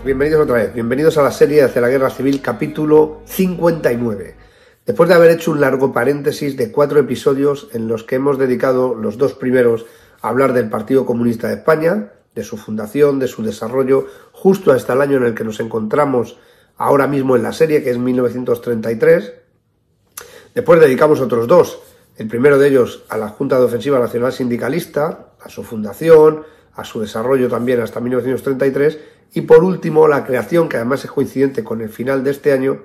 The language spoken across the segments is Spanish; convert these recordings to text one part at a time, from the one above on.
Bienvenidos otra vez, bienvenidos a la serie hacia la Guerra Civil, capítulo 59. Después de haber hecho un largo paréntesis de 4 episodios en los que hemos dedicado los 2 primeros a hablar del Partido Comunista de España, de su fundación, de su desarrollo, justo hasta el año en el que nos encontramos ahora mismo en la serie, que es 1933. Después dedicamos otros 2, el primero de ellos a la Junta de Ofensiva Nacional Sindicalista, a su fundación, a su desarrollo también hasta 1933, y por último la creación, que además es coincidente con el final de este año,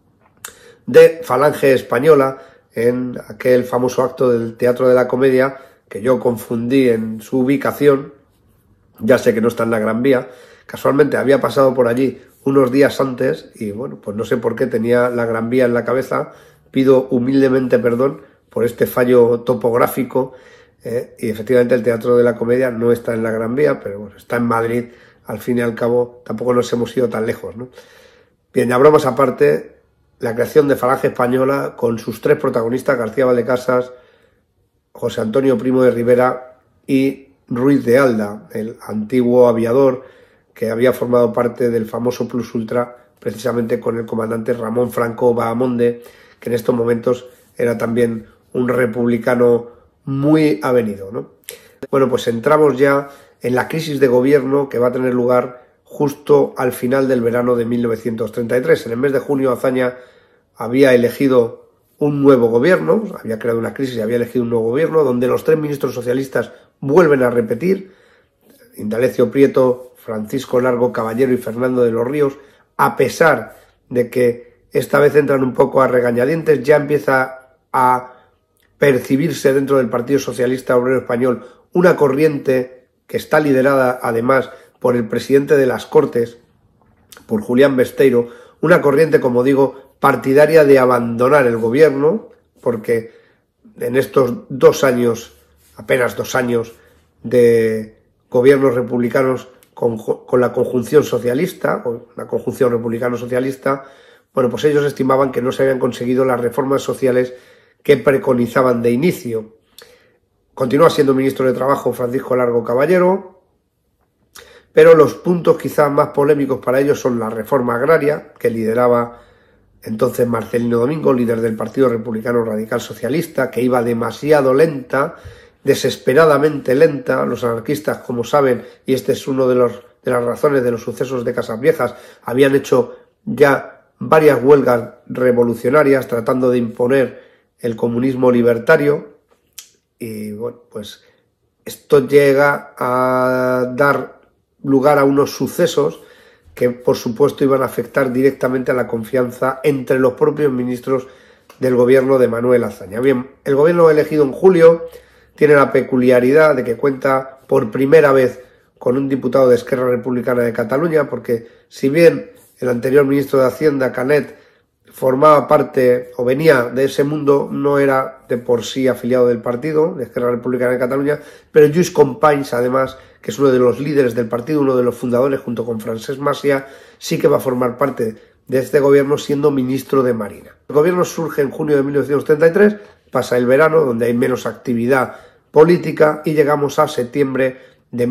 de Falange Española, en aquel famoso acto del Teatro de la Comedia, que yo confundí en su ubicación. Ya sé que no está en la Gran Vía, casualmente había pasado por allí unos días antes y bueno, pues no sé por qué tenía la Gran Vía en la cabeza. Pido humildemente perdón por este fallo topográfico, y efectivamente el Teatro de la Comedia no está en la Gran Vía, pero bueno, está en Madrid. Al fin y al cabo tampoco nos hemos ido tan lejos, ¿no? Bien, ya bromas aparte, la creación de Falange Española con sus 3 protagonistas, García Valdecasas, José Antonio Primo de Rivera y Ruiz de Alda, el antiguo aviador que había formado parte del famoso Plus Ultra precisamente con el comandante Ramón Franco Bahamonde, que en estos momentos era también un republicano muy avenido, ¿no? Bueno, pues entramos ya en la crisis de gobierno que va a tener lugar justo al final del verano de 1933. En el mes de junio Azaña había elegido un nuevo gobierno, había creado una crisis y había elegido un nuevo gobierno, donde los 3 ministros socialistas vuelven a repetir, Indalecio Prieto, Francisco Largo Caballero y Fernando de los Ríos, a pesar de que esta vez entran un poco a regañadientes. Ya empieza a percibirse dentro del Partido Socialista Obrero Español una corriente que está liderada además por el presidente de las Cortes, por Julián Besteiro, una corriente, como digo, partidaria de abandonar el gobierno, porque en estos 2 años, apenas 2 años de gobiernos republicanos con la conjunción socialista, o la conjunción republicano-socialista, bueno, pues ellos estimaban que no se habían conseguido las reformas sociales que preconizaban de inicio. Continúa siendo ministro de Trabajo Francisco Largo Caballero, pero los puntos quizás más polémicos para ellos son la reforma agraria, que lideraba entonces Marcelino Domingo, líder del Partido Republicano Radical Socialista, que iba demasiado lenta, desesperadamente lenta. Los anarquistas, como saben, y este es uno de las razones de los sucesos de Casas Viejas, habían hecho ya varias huelgas revolucionarias tratando de imponer el comunismo libertario. Y bueno, pues esto llega a dar lugar a unos sucesos que por supuesto iban a afectar directamente a la confianza entre los propios ministros del gobierno de Manuel Azaña. Bien, el gobierno elegido en julio tiene la peculiaridad de que cuenta por primera vez con un diputado de Esquerra Republicana de Cataluña, porque si bien el anterior ministro de Hacienda, Canet, formaba parte o venía de ese mundo, no era de por sí afiliado del partido, de Esquerra Republicana de Cataluña, pero Lluís Companys, además, que es uno de los líderes del partido, uno de los fundadores junto con Francesc Macià, sí que va a formar parte de este gobierno siendo ministro de Marina. El gobierno surge en junio de 1933, pasa el verano, donde hay menos actividad política, y llegamos a septiembre de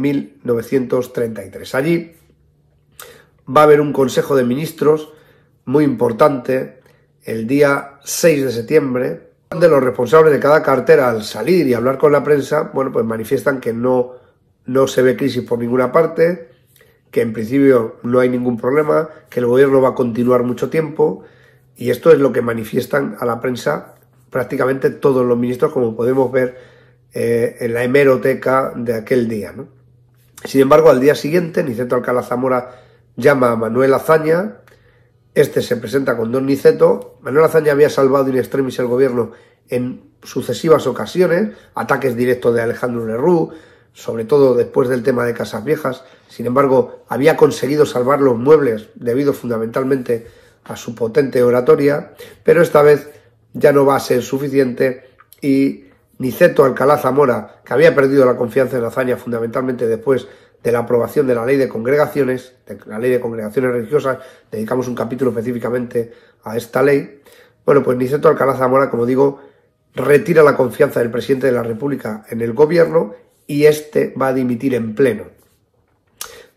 1933. Allí va a haber un consejo de ministros muy importante el día 6 de septiembre, donde los responsables de cada cartera, al salir y hablar con la prensa, bueno, pues manifiestan que no se ve crisis por ninguna parte, que en principio no hay ningún problema, que el gobierno va a continuar mucho tiempo, y esto es lo que manifiestan a la prensa prácticamente todos los ministros, como podemos ver en la hemeroteca de aquel día, ¿no? Sin embargo, al día siguiente, Niceto Alcalá Zamora llama a Manuel Azaña. Este se presenta con don Niceto. Manuel Azaña había salvado in extremis el gobierno en sucesivas ocasiones, ataques directos de Alejandro Lerroux, sobre todo después del tema de Casas Viejas. Sin embargo, había conseguido salvar los muebles debido fundamentalmente a su potente oratoria, pero esta vez ya no va a ser suficiente y Niceto Alcalá Zamora, que había perdido la confianza en Azaña fundamentalmente después de la aprobación de la ley de congregaciones, religiosas, dedicamos un capítulo específicamente a esta ley. Bueno, pues Niceto Alcalá Zamora, como digo, retira la confianza del presidente de la República en el gobierno y este va a dimitir en pleno.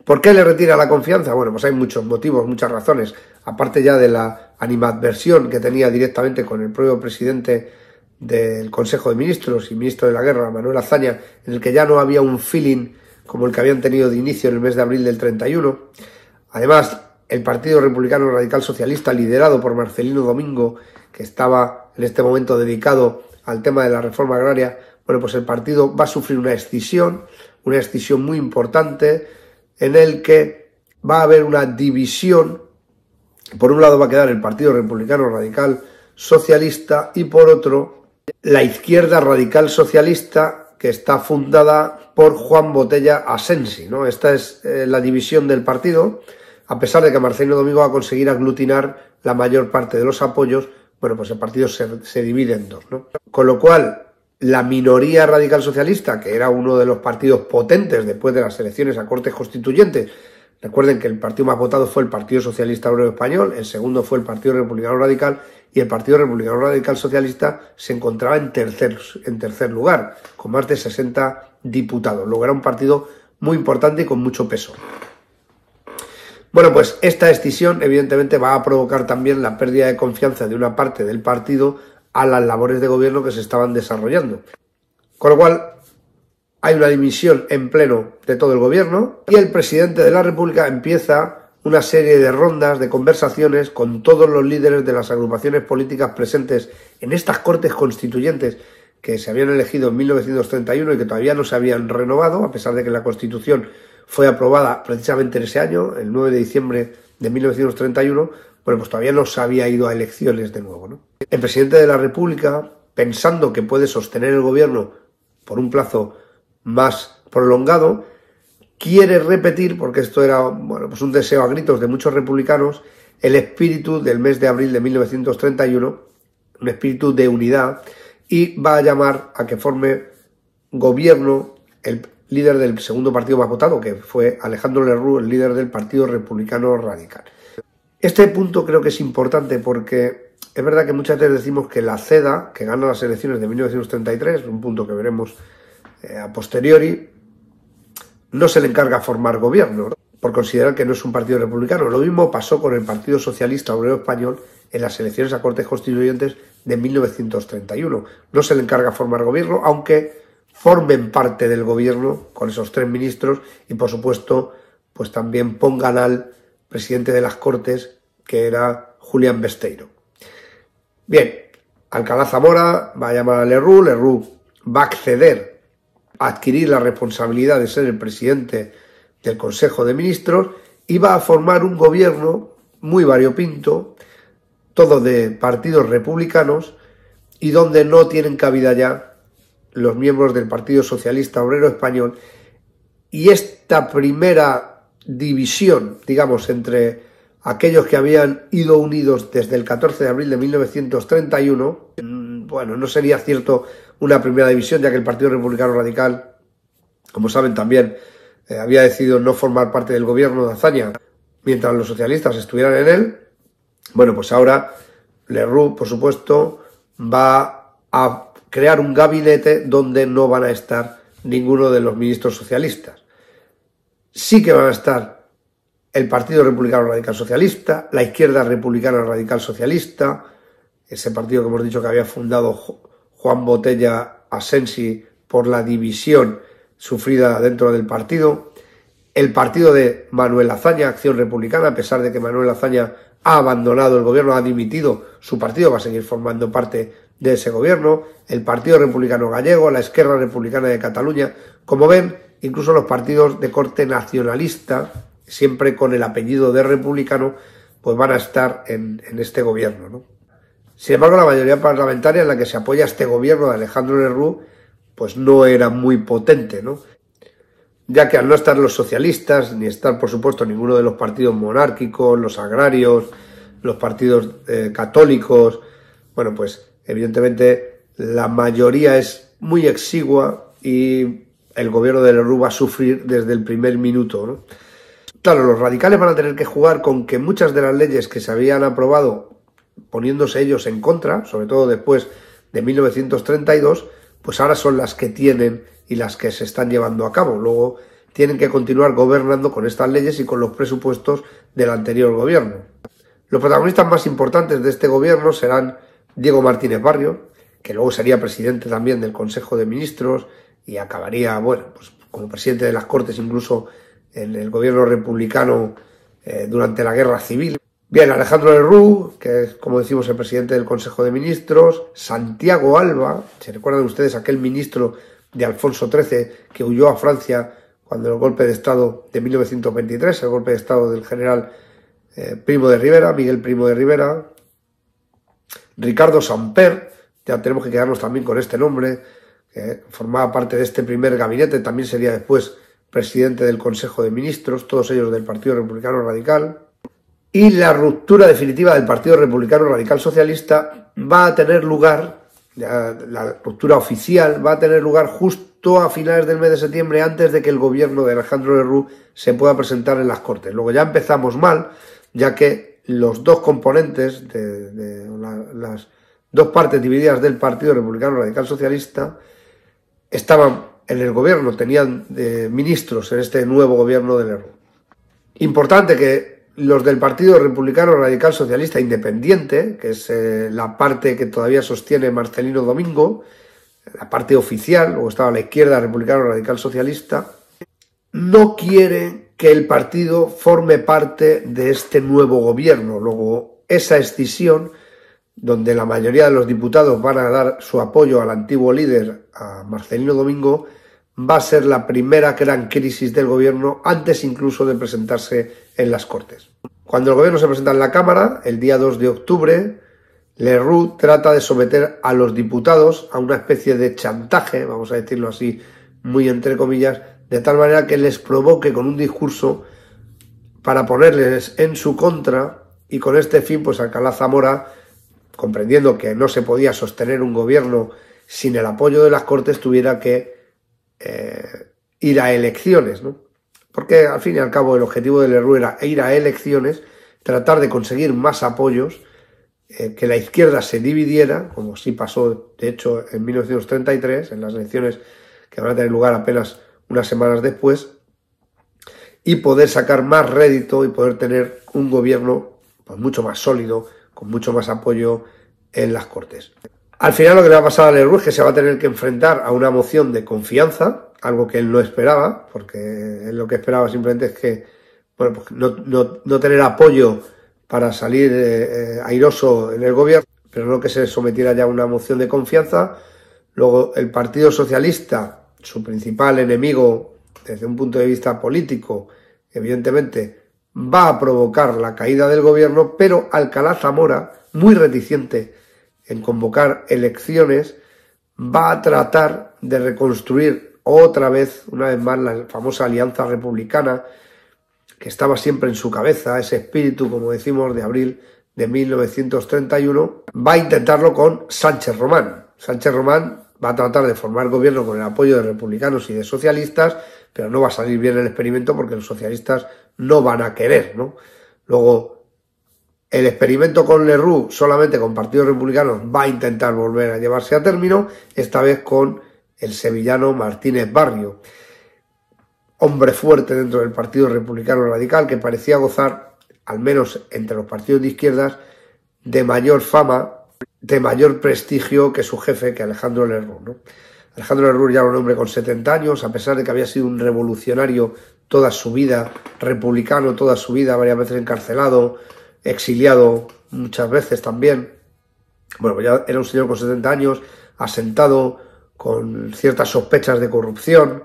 ¿Por qué le retira la confianza? Bueno, pues hay muchos motivos, muchas razones, aparte ya de la animadversión que tenía directamente con el propio presidente del Consejo de Ministros y ministro de la Guerra, Manuel Azaña, en el que ya no había un feeling como el que habían tenido de inicio en el mes de abril del 31. Además, el Partido Republicano Radical Socialista, liderado por Marcelino Domingo, que estaba en este momento dedicado al tema de la reforma agraria, bueno, pues el partido va a sufrir una escisión muy importante, en el que va a haber una división. Por un lado va a quedar el Partido Republicano Radical Socialista y por otro la izquierda radical socialista, que está fundada por Juan Botella Asensi, ¿no? Esta es la división del partido, a pesar de que Marcelino Domingo va a conseguir aglutinar la mayor parte de los apoyos. Bueno, pues el partido se divide en dos, ¿no? Con lo cual, la minoría radical socialista, que era uno de los partidos potentes después de las elecciones a Cortes Constituyentes, recuerden que el partido más votado fue el Partido Socialista Obrero Español, el segundo fue el Partido Republicano Radical, y el Partido Republicano Radical Socialista se encontraba en tercer lugar, con más de 60 diputados. Luego era un partido muy importante y con mucho peso. Bueno, pues esta escisión evidentemente va a provocar también la pérdida de confianza de una parte del partido a las labores de gobierno que se estaban desarrollando. Con lo cual, hay una dimisión en pleno de todo el gobierno y el presidente de la República empieza una serie de rondas, de conversaciones con todos los líderes de las agrupaciones políticas presentes en estas Cortes Constituyentes que se habían elegido en 1931 y que todavía no se habían renovado, a pesar de que la Constitución fue aprobada precisamente en ese año, el 9 de diciembre de 1931, bueno, pues todavía no se había ido a elecciones de nuevo, ¿no? El presidente de la República, pensando que puede sostener el gobierno por un plazo más prolongado, quiere repetir, porque esto era, bueno, pues un deseo a gritos de muchos republicanos, el espíritu del mes de abril de 1931, un espíritu de unidad, y va a llamar a que forme gobierno el líder del segundo partido más votado, que fue Alejandro Lerroux, el líder del Partido Republicano Radical. Este punto creo que es importante porque es verdad que muchas veces decimos que la CEDA, que gana las elecciones de 1933, un punto que veremos a posteriori, no se le encarga formar gobierno, ¿no? Por considerar que no es un partido republicano. Lo mismo pasó con el Partido Socialista Obrero Español en las elecciones a Cortes Constituyentes de 1931. No se le encarga formar gobierno, aunque formen parte del gobierno con esos 3 ministros y, por supuesto, pues también pongan al presidente de las Cortes, que era Julián Besteiro. Bien, Alcalá Zamora va a llamar a Lerroux, Lerroux va a acceder a adquirir la responsabilidad de ser el presidente del Consejo de Ministros y va a formar un gobierno muy variopinto, todo de partidos republicanos y donde no tienen cabida ya los miembros del Partido Socialista Obrero Español. Y esta primera división, digamos, entre aquellos que habían ido unidos desde el 14 de abril de 1931, bueno, no sería cierto una primera división, ya que el Partido Republicano Radical, como saben también, había decidido no formar parte del gobierno de Azaña mientras los socialistas estuvieran en él. Bueno, pues ahora Lerroux, por supuesto, va a crear un gabinete donde no van a estar ninguno de los ministros socialistas. Sí que van a estar el Partido Republicano Radical Socialista, la Izquierda Republicana Radical Socialista, ese partido que hemos dicho que había fundado Juan Botella Asensi por la división sufrida dentro del partido, el partido de Manuel Azaña, Acción Republicana, a pesar de que Manuel Azaña ha abandonado el gobierno, ha dimitido, su partido va a seguir formando parte de ese gobierno, el Partido Republicano Gallego, la Esquerra Republicana de Cataluña. Como ven, incluso los partidos de corte nacionalista, siempre con el apellido de republicano, pues van a estar en este gobierno, ¿no? Sin embargo, la mayoría parlamentaria en la que se apoya este gobierno de Alejandro Lerroux, pues no era muy potente, ¿no? Ya que al no estar los socialistas, ni estar, por supuesto, ninguno de los partidos monárquicos, los agrarios, los partidos católicos, bueno, pues evidentemente la mayoría es muy exigua y el gobierno de Lerroux va a sufrir desde el primer minuto, ¿no? Claro, los radicales van a tener que jugar con que muchas de las leyes que se habían aprobado poniéndose ellos en contra, sobre todo después de 1932, pues ahora son las que tienen y las que se están llevando a cabo. Luego tienen que continuar gobernando con estas leyes y con los presupuestos del anterior gobierno. Los protagonistas más importantes de este gobierno serán Diego Martínez Barrio, que luego sería presidente también del Consejo de Ministros y acabaría, bueno, pues como presidente de las Cortes incluso en el gobierno republicano durante la Guerra Civil. Bien, Alejandro Lerroux, que es, como decimos, el presidente del Consejo de Ministros. Santiago Alba, ¿se recuerdan ustedes aquel ministro de Alfonso XIII que huyó a Francia cuando el golpe de Estado de 1923, el golpe de Estado del general Primo de Rivera, Miguel Primo de Rivera? Ricardo Samper, ya tenemos que quedarnos también con este nombre, que formaba parte de este primer gabinete, también sería después presidente del Consejo de Ministros, todos ellos del Partido Republicano Radical. Y la ruptura definitiva del Partido Republicano Radical Socialista va a tener lugar, la ruptura oficial va a tener lugar justo a finales del mes de septiembre, antes de que el gobierno de Alejandro Lerroux se pueda presentar en las Cortes. Luego ya empezamos mal, ya que los dos componentes de las dos partes divididas del Partido Republicano Radical Socialista estaban en el gobierno, tenían ministros en este nuevo gobierno de Lerroux. Importante que los del Partido Republicano Radical Socialista Independiente, que es la parte que todavía sostiene Marcelino Domingo, la parte oficial, luego estaba la izquierda Republicano Radical Socialista, no quiere que el partido forme parte de este nuevo gobierno. Luego, esa escisión, donde la mayoría de los diputados van a dar su apoyo al antiguo líder, a Marcelino Domingo, va a ser la primera gran crisis del gobierno, antes incluso de presentarse en las Cortes. Cuando el gobierno se presenta en la Cámara, el día 2 de octubre, Lerroux trata de someter a los diputados a una especie de chantaje, vamos a decirlo así, muy entre comillas, de tal manera que les provoque con un discurso para ponerles en su contra, y con este fin, pues Alcalá Zamora, comprendiendo que no se podía sostener un gobierno sin el apoyo de las Cortes, tuviera que ir a elecciones, ¿no? Porque al fin y al cabo el objetivo de Lerroux era ir a elecciones, tratar de conseguir más apoyos, que la izquierda se dividiera, como sí pasó de hecho en 1933, en las elecciones que van a tener lugar apenas unas semanas después, y poder sacar más rédito y poder tener un gobierno pues mucho más sólido, con mucho más apoyo en las Cortes. Al final lo que le va a pasar a Lerroux es que se va a tener que enfrentar a una moción de confianza, algo que él no esperaba, porque él lo que esperaba simplemente es que, bueno, pues no tener apoyo para salir airoso en el gobierno, pero no que se sometiera ya a una moción de confianza. Luego el Partido Socialista, su principal enemigo desde un punto de vista político, evidentemente va a provocar la caída del gobierno, pero Alcalá Zamora, muy reticente en convocar elecciones, va a tratar de reconstruir otra vez, una vez más, la famosa alianza republicana que estaba siempre en su cabeza, ese espíritu, como decimos, de abril de 1931, va a intentarlo con Sánchez Román. Sánchez Román va a tratar de formar gobierno con el apoyo de republicanos y de socialistas, pero no va a salir bien el experimento porque los socialistas no van a querer, ¿no? Luego, el experimento con Lerroux, solamente con partidos republicanos, va a intentar volver a llevarse a término, esta vez con el sevillano Martínez Barrio, hombre fuerte dentro del Partido Republicano Radical, que parecía gozar, al menos entre los partidos de izquierdas, de mayor fama, de mayor prestigio que su jefe, que Alejandro Lerroux, ¿no? Alejandro Lerroux ya era un hombre con 70 años, a pesar de que había sido un revolucionario toda su vida, republicano toda su vida, varias veces encarcelado, exiliado muchas veces también. Bueno, pues ya era un señor con 70 años, asentado, con ciertas sospechas de corrupción,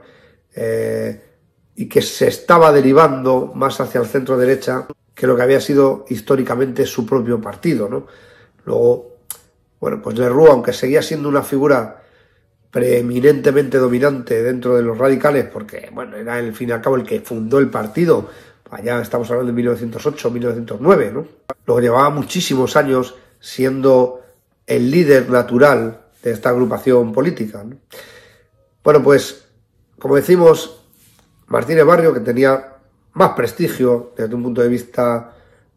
y que se estaba derivando más hacia el centro derecha que lo que había sido históricamente su propio partido, ¿no? Luego, bueno, pues Lerroux, aunque seguía siendo una figura preeminentemente dominante dentro de los radicales, porque, bueno, era al fin y al cabo el que fundó el partido, allá estamos hablando de 1908, 1909, ¿no? Luego llevaba muchísimos años siendo el líder natural de esta agrupación política, ¿no? Bueno, pues, como decimos, Martínez Barrio, que tenía más prestigio desde un punto de vista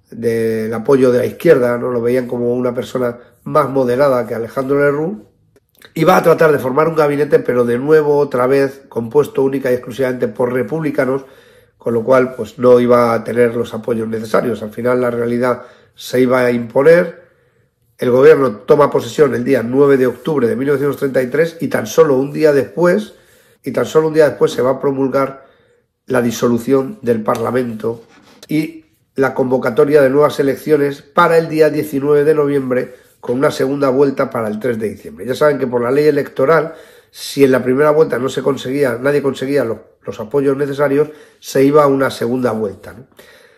del apoyo de la izquierda, ¿no? Lo veían como una persona más moderada que Alejandro Lerroux, y va a tratar de formar un gabinete, pero de nuevo, otra vez, compuesto única y exclusivamente por republicanos, con lo cual pues no iba a tener los apoyos necesarios. Al final la realidad se iba a imponer. El gobierno toma posesión el día 9 de octubre de 1933 y tan solo un día después se va a promulgar la disolución del Parlamento y la convocatoria de nuevas elecciones para el día 19 de noviembre, con una segunda vuelta para el 3 de diciembre. Ya saben que por la ley electoral, si en la primera vuelta nadie conseguía los apoyos necesarios, se iba a una segunda vuelta, ¿no?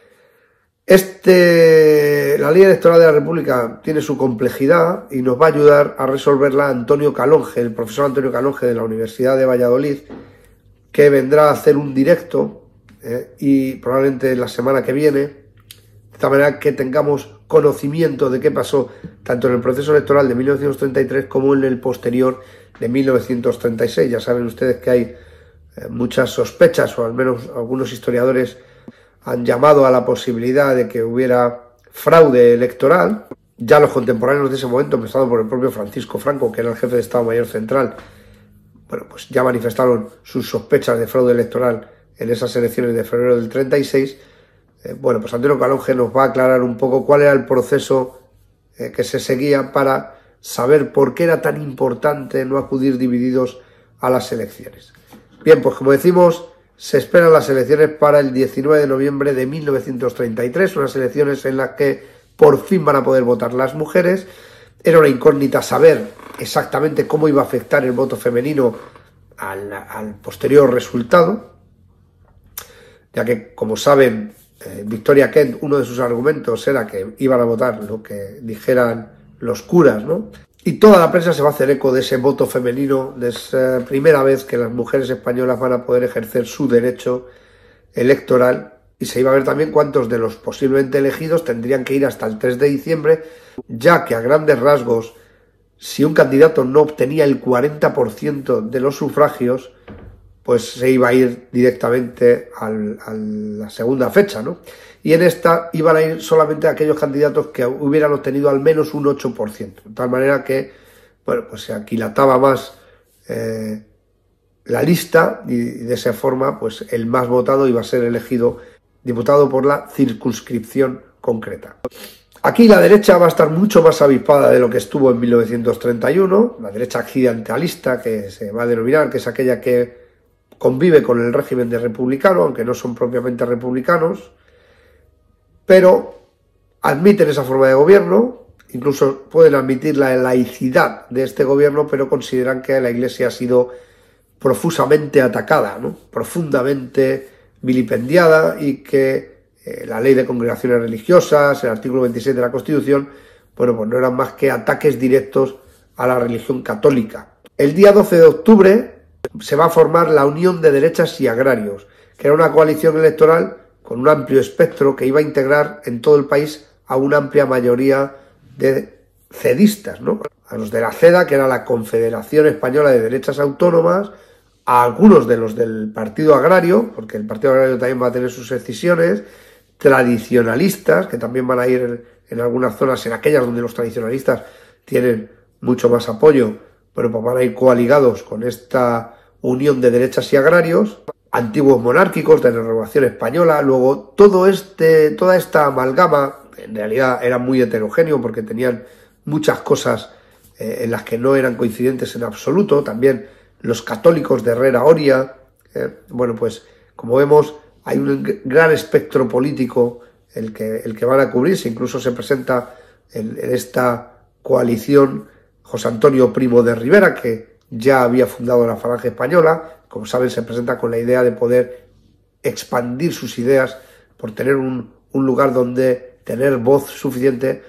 La ley electoral de la República tiene su complejidad y nos va a ayudar a resolverla Antonio Calonge, el profesor Antonio Calonge de la Universidad de Valladolid, que vendrá a hacer un directo y probablemente la semana que viene, de tal manera que tengamos conocimiento de qué pasó tanto en el proceso electoral de 1933 como en el posterior de 1936. Ya saben ustedes que hay muchas sospechas, o al menos algunos historiadores han llamado a la posibilidad de que hubiera fraude electoral. Ya los contemporáneos de ese momento, empezando por el propio Francisco Franco, que era el jefe de Estado Mayor Central, bueno, pues ya manifestaron sus sospechas de fraude electoral en esas elecciones de febrero del 36. Bueno, pues Antonio Calonge nos va a aclarar un poco cuál era el proceso que se seguía para saber por qué era tan importante no acudir divididos a las elecciones. Bien, pues como decimos, se esperan las elecciones para el 19 de noviembre de 1933, unas elecciones en las que por fin van a poder votar las mujeres. Era una incógnita saber exactamente cómo iba a afectar el voto femenino al posterior resultado, ya que, como saben, Victoria Kent, uno de sus argumentos era que iban a votar lo que dijeran los curas, ¿no? Y toda la prensa se va a hacer eco de ese voto femenino, de esa primera vez que las mujeres españolas van a poder ejercer su derecho electoral, y se iba a ver también cuántos de los posiblemente elegidos tendrían que ir hasta el 3 de diciembre, ya que a grandes rasgos, si un candidato no obtenía el 40% de los sufragios, pues se iba a ir directamente a la segunda fecha, ¿no? Y en esta iban a ir solamente aquellos candidatos que hubieran obtenido al menos un 8%, de tal manera que, bueno, pues se aquilataba más la lista, y de esa forma, pues el más votado iba a ser elegido diputado por la circunscripción concreta. Aquí la derecha va a estar mucho más avispada de lo que estuvo en 1931, la derecha accidentalista, que se va a denominar, que es aquella que convive con el régimen de republicano, aunque no son propiamente republicanos, pero admiten esa forma de gobierno, incluso pueden admitir la laicidad de este gobierno, pero consideran que la Iglesia ha sido profusamente atacada, ¿no? Profundamente vilipendiada, y que la ley de congregaciones religiosas, el artículo 26 de la Constitución, bueno, pues no eran más que ataques directos a la religión católica. El día 12 de octubre se va a formar la Unión de Derechas y Agrarios, que era una coalición electoral con un amplio espectro que iba a integrar en todo el país a una amplia mayoría de cedistas, ¿no? A los de la CEDA, que era la Confederación Española de Derechas Autónomas, a algunos de los del Partido Agrario, porque el Partido Agrario también va a tener sus escisiones, tradicionalistas, que también van a ir en algunas zonas, en aquellas donde los tradicionalistas tienen mucho más apoyo, pero pues van a ir coaligados con esta Unión de Derechas y Agrarios, antiguos monárquicos de la Renovación Española. Luego toda esta amalgama en realidad era muy heterogéneo, porque tenían muchas cosas en las que no eran coincidentes en absoluto. También los católicos de Herrera Oria, bueno, pues como vemos hay un gran espectro político el que van a cubrirse. Incluso se presenta en esta coalición José Antonio Primo de Rivera, que ya había fundado la Falange Española. Como saben, se presenta con la idea de poder expandir sus ideas por tener un lugar donde tener voz suficiente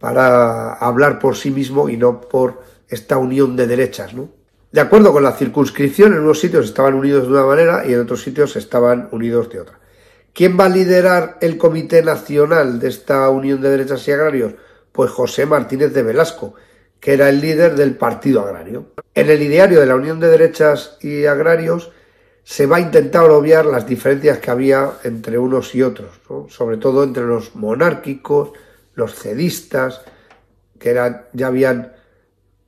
para hablar por sí mismo y no por esta unión de derechas, ¿no? De acuerdo con la circunscripción, en unos sitios estaban unidos de una manera y en otros sitios estaban unidos de otra. ¿Quién va a liderar el Comité Nacional de esta Unión de Derechas y Agrarios? Pues José Martínez de Velasco, que era el líder del Partido Agrario. En el ideario de la Unión de Derechas y Agrarios se va a intentar obviar las diferencias que había entre unos y otros, ¿no? Sobre todo entre los monárquicos, los cedistas, que ya habían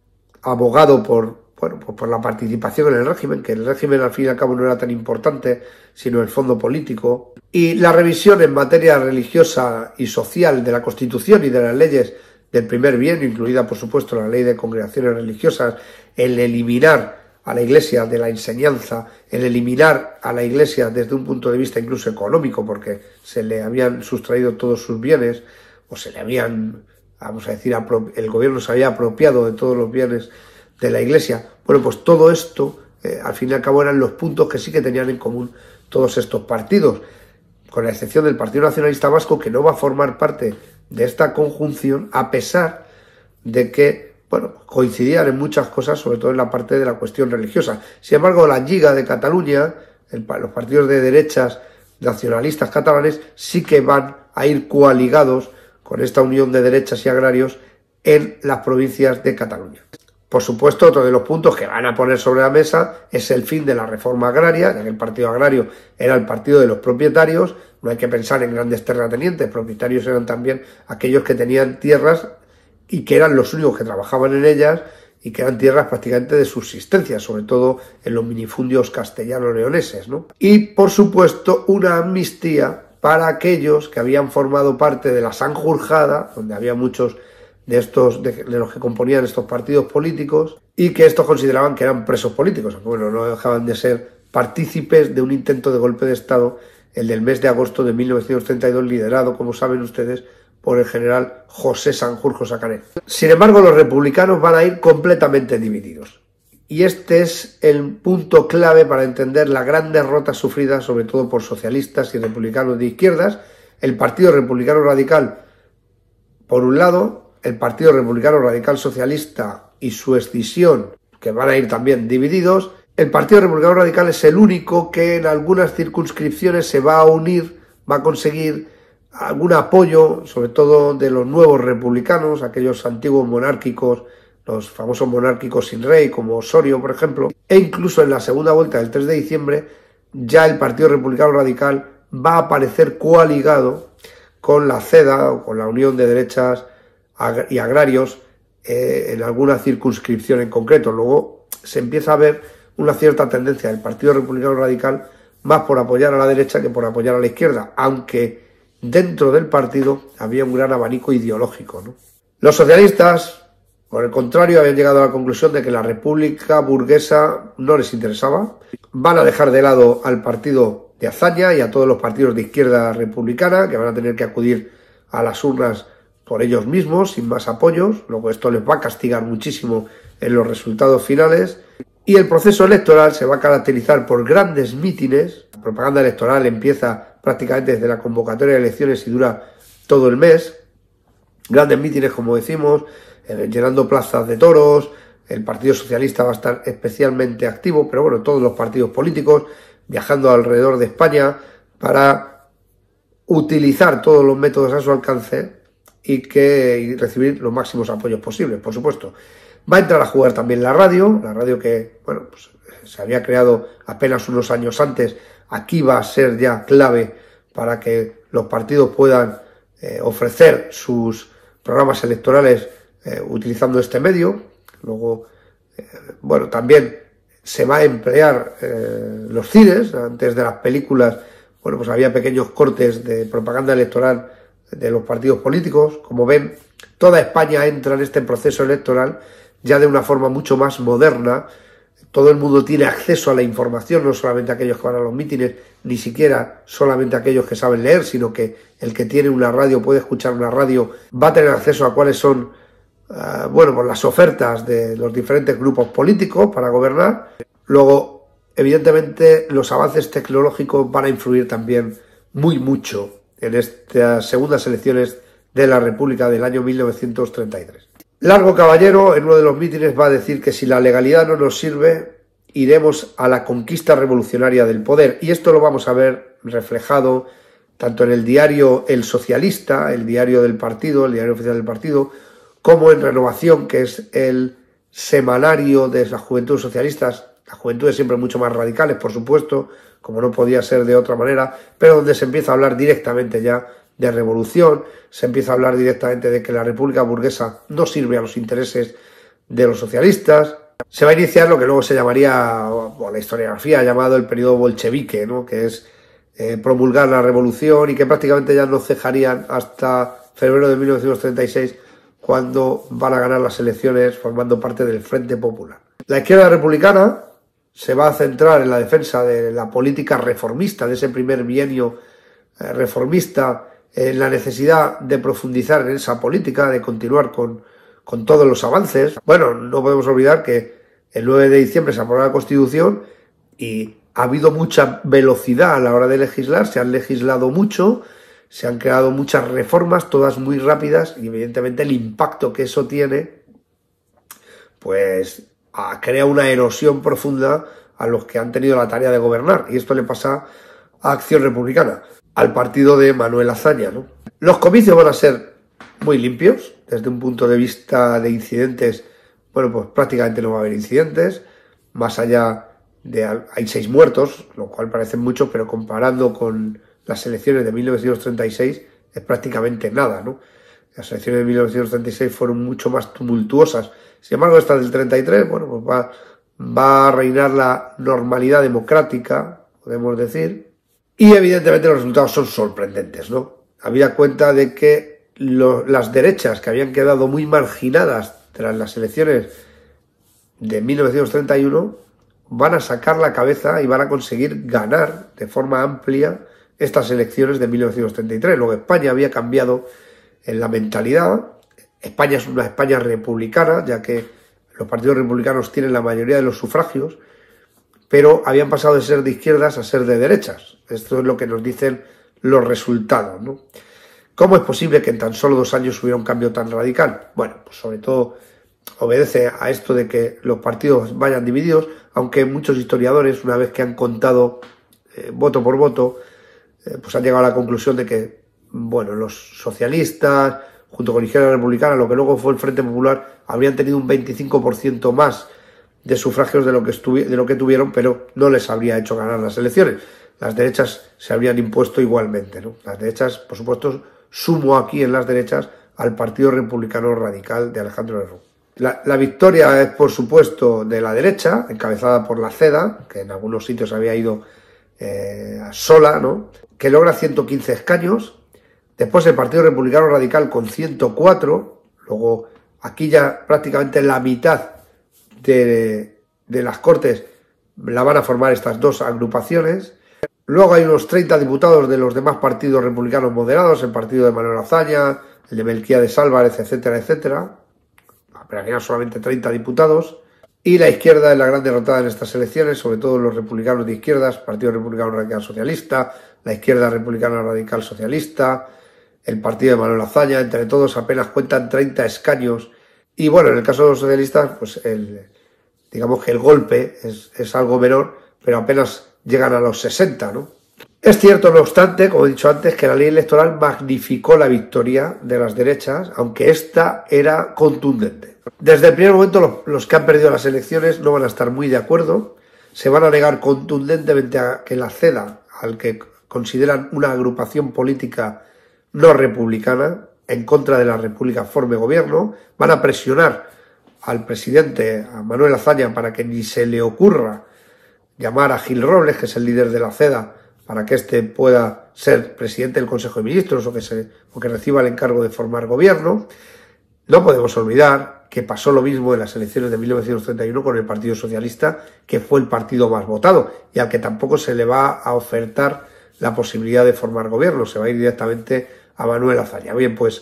abogado por la participación en el régimen, que el régimen al fin y al cabo no era tan importante, sino el fondo político, y la revisión en materia religiosa y social de la Constitución y de las leyes del primer bienio, incluida por supuesto la ley de congregaciones religiosas, el eliminar a la Iglesia de la enseñanza, el eliminar a la Iglesia desde un punto de vista incluso económico, porque se le habían sustraído todos sus bienes, o se le habían, vamos a decir, el gobierno se había apropiado de todos los bienes de la Iglesia. Bueno, pues todo esto, al fin y al cabo, eran los puntos que sí que tenían en común todos estos partidos, con la excepción del Partido Nacionalista Vasco, que no va a formar parte de esta conjunción, a pesar de que coincidían en muchas cosas, sobre todo en la parte de la cuestión religiosa. Sin embargo, la Lliga de Cataluña, los partidos de derechas nacionalistas catalanes, sí que van a ir coaligados con esta unión de derechas y agrarios en las provincias de Cataluña. Por supuesto, otro de los puntos que van a poner sobre la mesa es el fin de la reforma agraria, ya que el partido agrario era el partido de los propietarios. No hay que pensar en grandes terratenientes, propietarios eran también aquellos que tenían tierras y que eran los únicos que trabajaban en ellas y que eran tierras prácticamente de subsistencia, sobre todo en los minifundios castellano-leoneses, ¿no? Y, por supuesto, una amnistía para aquellos que habían formado parte de la Sanjurjada, donde había muchos de los que componían estos partidos políticos, y que estos consideraban que eran presos políticos. Bueno, no dejaban de ser partícipes de un intento de golpe de Estado, el del mes de agosto de 1932, liderado, como saben ustedes, por el general José Sanjurjo Sacané. Sin embargo, los republicanos van a ir completamente divididos. Y este es el punto clave para entender la gran derrota sufrida, sobre todo por socialistas y republicanos de izquierdas. El Partido Republicano Radical, por un lado, el Partido Republicano Radical Socialista y su escisión, que van a ir también divididos. El Partido Republicano Radical es el único que en algunas circunscripciones se va a unir, va a conseguir algún apoyo, sobre todo de los nuevos republicanos, aquellos antiguos monárquicos, los famosos monárquicos sin rey, como Osorio, por ejemplo, e incluso en la segunda vuelta del 3 de diciembre, ya el Partido Republicano Radical va a aparecer coaligado con la CEDA, o con la Unión de Derechas y Agrarios, en alguna circunscripción en concreto. Luego se empieza a ver una cierta tendencia del Partido Republicano Radical más por apoyar a la derecha que por apoyar a la izquierda, aunque dentro del partido había un gran abanico ideológico, ¿no? Los socialistas, por el contrario, habían llegado a la conclusión de que la república burguesa no les interesaba. Van a dejar de lado al partido de Azaña y a todos los partidos de izquierda republicana, que van a tener que acudir a las urnas por ellos mismos, sin más apoyos. Luego esto les va a castigar muchísimo en los resultados finales. Y el proceso electoral se va a caracterizar por grandes mítines. La propaganda electoral empieza prácticamente desde la convocatoria de elecciones y dura todo el mes. Grandes mítines, como decimos, llenando plazas de toros. El Partido Socialista va a estar especialmente activo, pero bueno, todos los partidos políticos viajando alrededor de España para utilizar todos los métodos a su alcance y recibir los máximos apoyos posibles, por supuesto. Va a entrar a jugar también la radio que, bueno, pues se había creado apenas unos años antes. Aquí va a ser ya clave para que los partidos puedan ofrecer sus programas electorales utilizando este medio. Luego, bueno, también se va a emplear los cines. Antes de las películas, bueno, pues había pequeños cortes de propaganda electoral de los partidos políticos. Como ven, toda España entra en este proceso electoral ya de una forma mucho más moderna. Todo el mundo tiene acceso a la información, no solamente aquellos que van a los mítines, ni siquiera solamente aquellos que saben leer, sino que el que tiene una radio puede escuchar una radio, va a tener acceso a cuáles son pues las ofertas de los diferentes grupos políticos para gobernar. Luego, evidentemente, los avances tecnológicos van a influir también mucho en estas segundas elecciones de la República del año 1933. Largo Caballero, en uno de los mítines, va a decir que si la legalidad no nos sirve, iremos a la conquista revolucionaria del poder. Y esto lo vamos a ver reflejado tanto en el diario El Socialista, el diario del partido, el diario oficial del partido, como en Renovación, que es el semanario de las juventudes socialistas, las juventudes siempre mucho más radicales, por supuesto, como no podía ser de otra manera, pero donde se empieza a hablar directamente ya de revolución, se empieza a hablar directamente de que la república burguesa no sirve a los intereses de los socialistas. Se va a iniciar lo que luego se llamaría, o la historiografía ha llamado el periodo bolchevique, ¿no? Que es promulgar la revolución y que prácticamente ya no cejarían hasta febrero de 1936, cuando van a ganar las elecciones formando parte del Frente Popular. La izquierda republicana se va a centrar en la defensa de la política reformista, de ese primer bienio reformista, en la necesidad de profundizar en esa política, de continuar con todos los avances. Bueno, no podemos olvidar que el 9 de diciembre se aprobó la Constitución y ha habido mucha velocidad a la hora de legislar, se han legislado mucho, se han creado muchas reformas, todas muy rápidas, y evidentemente el impacto que eso tiene, pues crea una erosión profunda a los que han tenido la tarea de gobernar, y esto le pasa a Acción Republicana, al partido de Manuel Azaña, ¿no? Los comicios van a ser muy limpios, desde un punto de vista de incidentes. Bueno, pues prácticamente no va a haber incidentes, más allá de... hay 6 muertos, lo cual parecen muchos, pero comparando con las elecciones de 1936 es prácticamente nada, ¿no? Las elecciones de 1936 fueron mucho más tumultuosas. Sin embargo, estas del 33, bueno, pues va a reinar la normalidad democrática, podemos decir, y evidentemente los resultados son sorprendentes, ¿no? Habida cuenta de que las derechas, que habían quedado muy marginadas tras las elecciones de 1931, van a sacar la cabeza y van a conseguir ganar de forma amplia estas elecciones de 1933. Luego España había cambiado en la mentalidad. España es una España republicana, ya que los partidos republicanos tienen la mayoría de los sufragios, pero habían pasado de ser de izquierdas a ser de derechas. Esto es lo que nos dicen los resultados, ¿no? ¿Cómo es posible que en tan solo 2 años hubiera un cambio tan radical? Bueno, pues sobre todo obedece a esto de que los partidos vayan divididos, aunque muchos historiadores, una vez que han contado voto por voto, pues han llegado a la conclusión de que, bueno, los socialistas, junto con Izquierda Republicana, lo que luego fue el Frente Popular, habrían tenido un 25% más de sufragios de lo que tuvieron, pero no les habría hecho ganar las elecciones. Las derechas se habrían impuesto igualmente, ¿no? Las derechas, por supuesto, sumo aquí en las derechas al Partido Republicano Radical de Alejandro Lerroux. La victoria es, por supuesto, de la derecha, encabezada por la CEDA, que en algunos sitios había ido sola, ¿no? Que logra 115 escaños. Después el Partido Republicano Radical con 104. Luego, aquí ya prácticamente la mitad de las Cortes la van a formar estas dos agrupaciones. Luego hay unos 30 diputados de los demás partidos republicanos moderados, el partido de Manuel Azaña, el de Melquiades Álvarez, etcétera, etcétera. Pero aquí solamente 30 diputados. Y la izquierda es la gran derrotada en estas elecciones, sobre todo los republicanos de izquierdas, Partido Republicano Radical Socialista, la Izquierda Republicana Radical Socialista, el partido de Manuel Azaña. Entre todos apenas cuentan 30 escaños. Y bueno, en el caso de los socialistas, pues digamos que el golpe es algo menor, pero apenas llegan a los 60, ¿no? Es cierto, no obstante, como he dicho antes, que la ley electoral magnificó la victoria de las derechas, aunque esta era contundente. Desde el primer momento los que han perdido las elecciones no van a estar muy de acuerdo, se van a negar contundentemente a que la CEDA, al que consideran una agrupación política no republicana, en contra de la República, forme gobierno, van a presionar al presidente, a Manuel Azaña, para que ni se le ocurra llamar a Gil Robles, que es el líder de la CEDA, para que éste pueda ser presidente del Consejo de Ministros o que reciba el encargo de formar gobierno. No podemos olvidar que pasó lo mismo en las elecciones de 1931 con el Partido Socialista, que fue el partido más votado y al que tampoco se le va a ofertar la posibilidad de formar gobierno, se va a ir directamente a Manuel Azaña. Bien, pues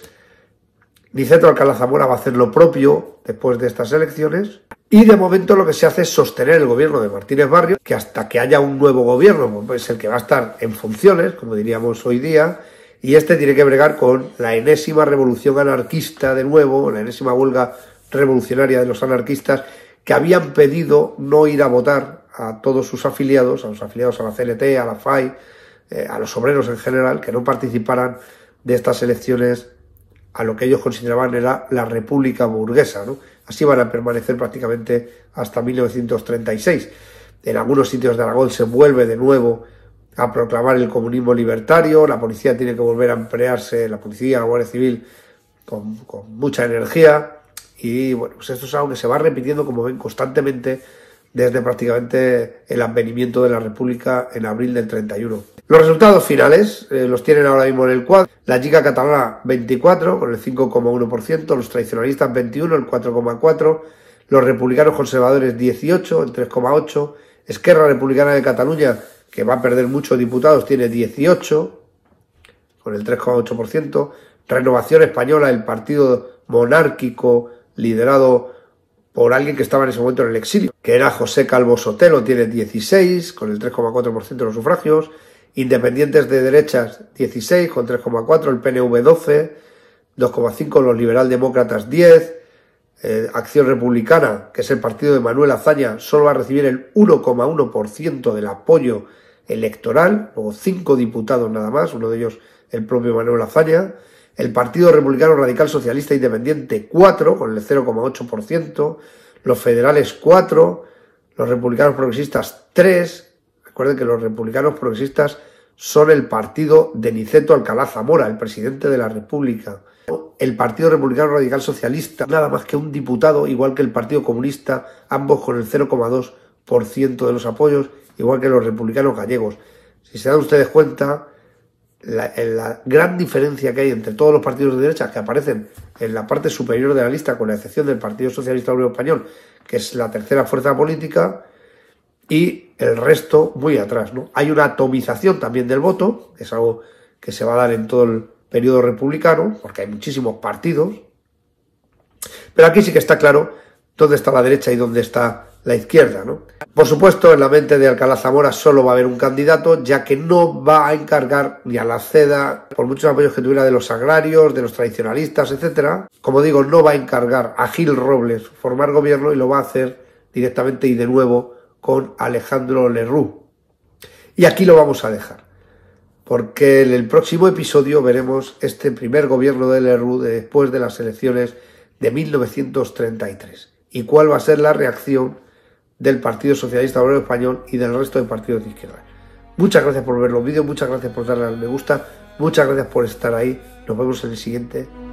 Niceto Alcalá Zamora va a hacer lo propio después de estas elecciones. Y de momento lo que se hace es sostener el gobierno de Martínez Barrio, que hasta que haya un nuevo gobierno, pues el que va a estar en funciones, como diríamos hoy día, y este tiene que bregar con la enésima revolución anarquista de nuevo, la enésima huelga revolucionaria de los anarquistas, que habían pedido no ir a votar a todos sus afiliados, a los afiliados a la CNT, a la FAI, a los obreros en general, que no participaran de estas elecciones a lo que ellos consideraban era la república burguesa, ¿no? Así van a permanecer prácticamente hasta 1936. En algunos sitios de Aragón se vuelve de nuevo a proclamar el comunismo libertario, la policía tiene que volver a emplearse, la policía, la Guardia Civil, con mucha energía, Y bueno, pues esto es algo que se va repitiendo, como ven, constantemente desde prácticamente el advenimiento de la República en abril del 31. Los resultados finales los tienen ahora mismo en el cuadro. La Lliga Catalana 24 con el 5,1%, los tradicionalistas 21, el 4,4%, los republicanos conservadores 18, el 3,8%, Esquerra Republicana de Cataluña, que va a perder muchos diputados, tiene 18, con el 3,8%, Renovación Española, el partido monárquico liderado por alguien que estaba en ese momento en el exilio, que era José Calvo Sotelo, tiene 16, con el 3,4% de los sufragios, Independientes de Derechas 16, con 3,4%, el PNV 12, 2,5% los liberaldemócratas 10%, Acción Republicana, que es el partido de Manuel Azaña, solo va a recibir el 1,1% del apoyo electoral, luego 5 diputados nada más, uno de ellos el propio Manuel Azaña. El Partido Republicano Radical Socialista Independiente 4, con el 0,8%, los federales 4, los republicanos progresistas 3, recuerden que los republicanos progresistas son el partido de Niceto Alcalá Zamora, el presidente de la República. El Partido Republicano Radical Socialista, nada más que un diputado, igual que el Partido Comunista, ambos con el 0,2% de los apoyos, igual que los republicanos gallegos. Si se dan ustedes cuenta, la gran diferencia que hay entre todos los partidos de derecha que aparecen en la parte superior de la lista, con la excepción del Partido Socialista Obrero Español, que es la tercera fuerza política, y el resto muy atrás, ¿no? Hay una atomización también del voto, que es algo que se va a dar en todo el periodo republicano, porque hay muchísimos partidos, pero aquí sí que está claro dónde está la derecha y dónde está la izquierda, ¿no? Por supuesto, en la mente de Alcalá Zamora solo va a haber un candidato, ya que no va a encargar ni a la CEDA, por muchos apoyos que tuviera de los agrarios, de los tradicionalistas, etcétera. Como digo, no va a encargar a Gil Robles formar gobierno y lo va a hacer directamente y de nuevo con Alejandro Lerroux. Y aquí lo vamos a dejar, porque en el próximo episodio veremos este primer gobierno de Lerroux después de las elecciones de 1933 y cuál va a ser la reacción del Partido Socialista Obrero Español y del resto de partidos de izquierda. Muchas gracias por ver los vídeos, muchas gracias por darle al me gusta, muchas gracias por estar ahí. Nos vemos en el siguiente